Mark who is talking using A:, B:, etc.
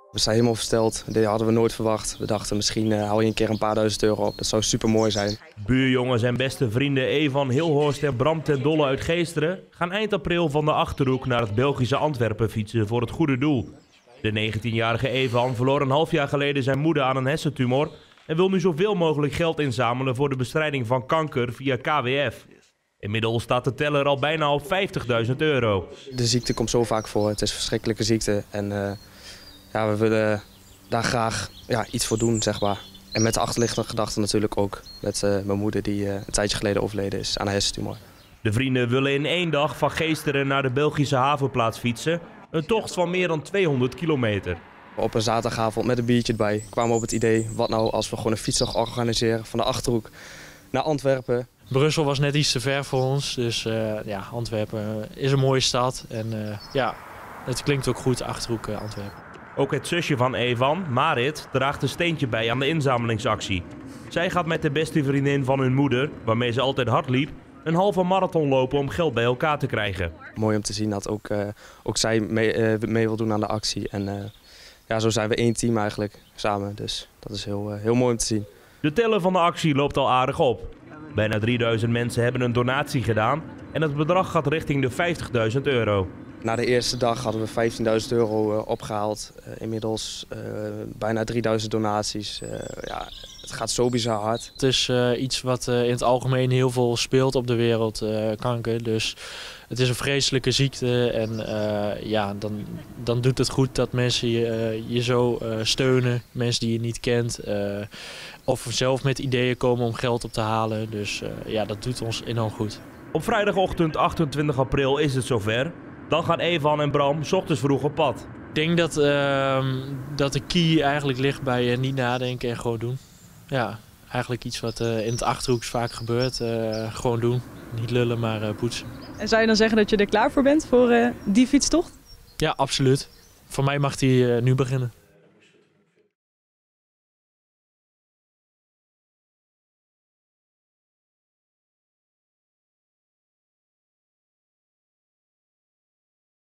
A: We zijn helemaal versteld. Dit hadden we nooit verwacht. We dachten misschien haal je een keer een paar duizend euro op. Dat zou super mooi zijn.
B: Buurjongens en beste vrienden Evan Hilhorst en Bram ten Dolle uit Geesteren gaan eind april van de Achterhoek naar het Belgische Antwerpen fietsen voor het goede doel. De 19-jarige Evan verloor een half jaar geleden zijn moeder aan een hersentumor en wil nu zoveel mogelijk geld inzamelen voor de bestrijding van kanker via KWF. Inmiddels staat de teller al bijna op €50.000.
A: De ziekte komt zo vaak voor. Het is een verschrikkelijke ziekte. En we willen daar graag iets voor doen, zeg maar. En met de achterliggende gedachte natuurlijk ook. Met mijn moeder die een tijdje geleden overleden is aan een hersentumor.
B: De vrienden willen in 1 dag van Geesteren naar de Belgische havenplaats fietsen. Een tocht van meer dan 200 kilometer.
A: Op een zaterdagavond met een biertje erbij kwamen we op het idee... wat nou als we gewoon een fietstocht organiseren van de Achterhoek naar Antwerpen.
C: Brussel was net iets te ver voor ons, dus Antwerpen is een mooie stad. En het klinkt ook goed, Achterhoek, Antwerpen.
B: Ook het zusje van Evan, Marit, draagt een steentje bij aan de inzamelingsactie. Zij gaat met de beste vriendin van hun moeder, waarmee ze altijd hard liep, een halve marathon lopen om geld bij elkaar te krijgen.
A: Mooi om te zien dat ook zij mee wil doen aan de actie. En zo zijn we 1 team eigenlijk samen, dus dat is heel mooi om te zien.
B: De teller van de actie loopt al aardig op. Bijna 3000 mensen hebben een donatie gedaan en het bedrag gaat richting de €50.000.
A: Na de eerste dag hadden we €15.000 opgehaald. Inmiddels bijna 3000 donaties. Het gaat zo bizar hard.
C: Het is iets wat in het algemeen heel veel speelt op de wereld, kanker. Dus het is een vreselijke ziekte en dan doet het goed dat mensen je zo steunen. Mensen die je niet kent. Of zelf met ideeën komen om geld op te halen. Dus dat doet ons enorm goed.
B: Op vrijdagochtend 28 april is het zover. Dan gaan Evan en Bram 's ochtends vroeg op pad.
C: Ik denk dat de key eigenlijk ligt bij niet nadenken en gewoon doen. Ja, eigenlijk iets wat in het Achterhoeks vaak gebeurt. Gewoon doen. Niet lullen, maar poetsen.
D: En zou je dan zeggen dat je er klaar voor bent voor die fietstocht?
C: Ja, absoluut. Voor mij mag die nu beginnen.